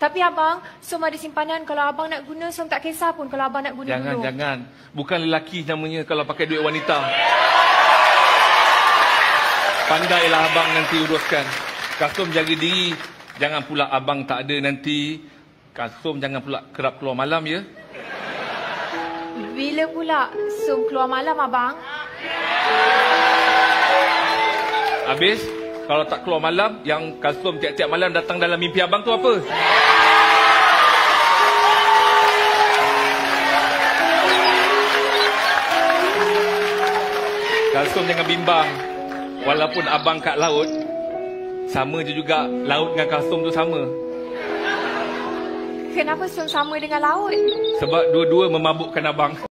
Tapi abang, Som ada simpanan. Kalau abang nak guna, Som tak kisah pun kalau abang nak guna Jangan, dulu. jangan. Bukan lelaki namanya kalau pakai duit wanita. Pandailah abang nanti uruskan. Kasum jaga diri. Jangan pula abang tak ada nanti. Kasum jangan pula kerap keluar malam ya. Bila pula Som keluar malam abang? Habis, kalau tak keluar malam, yang Kasum tiap-tiap malam datang dalam mimpi abang tu apa? Kasum jangan bimbang. Walaupun abang kat laut, sama je juga laut dengan Kasum tu sama. Kenapa Som sama dengan laut? Sebab dua-dua memabukkan abang.